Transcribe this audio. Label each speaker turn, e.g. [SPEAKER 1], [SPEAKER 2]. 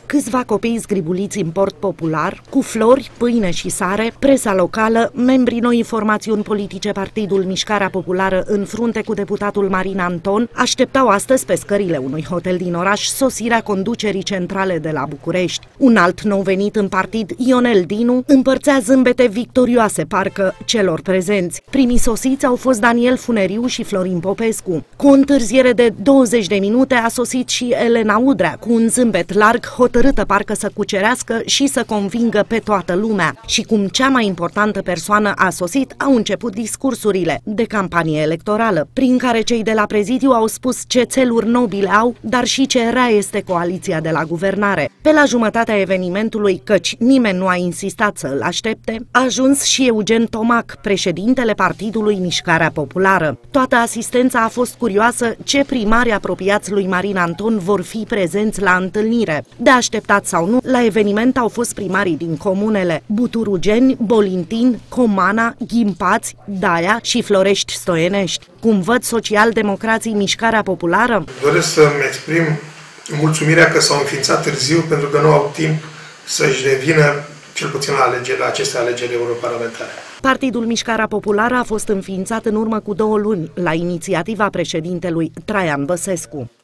[SPEAKER 1] câțiva copii zgribuliți în port popular, cu flori, pâine și sare, presa locală, membrii noii formațiuni politice Partidul Mișcarea Populară în frunte cu deputatul Marin Anton, așteptau astăzi pe scările unui hotel din oraș sosirea conducerii centrale de la București. Un alt nou venit în partid, Ionel Dinu, împărțea zâmbete victorioase parcă celor prezenți. Primii sosiți au fost Daniel Funeriu și Florin Popescu. Cu o întârziere de 20 de minute a sosit și Elena Udrea, cu un zâmbet larg, hotărâtă parcă să cucerească și să convingă pe toată lumea. Și cum cea mai importantă persoană a sosit, au început discursurile de campanie electorală, prin care cei de la prezidiu au spus ce țeluri nobile au, dar și ce rea este coaliția de la guvernare. Pe la jumătatea evenimentului, căci nimeni nu a insistat să îl aștepte, a ajuns și Eugen Tomac, președintele Partidului Mișcarea Populară. Toată asistența a fost curioasă ce primari apropiați lui Marin Anton vor fi prezenți la întâlnire. De așteptat sau nu, la eveniment au fost primarii din comunele Buturugeni, Bolintin, Comana, Ghimpați, Daia și Florești Stoienești. Cum văd social-democrații Mișcarea Populară?
[SPEAKER 2] Doresc să-mi exprim mulțumirea că s-au înființat târziu pentru că nu au timp să-și revină, cel puțin la aceste alegeri europarlamentare.
[SPEAKER 1] Partidul Mișcarea Populară a fost înființat în urmă cu 2 luni, la inițiativa președintelui Traian Băsescu.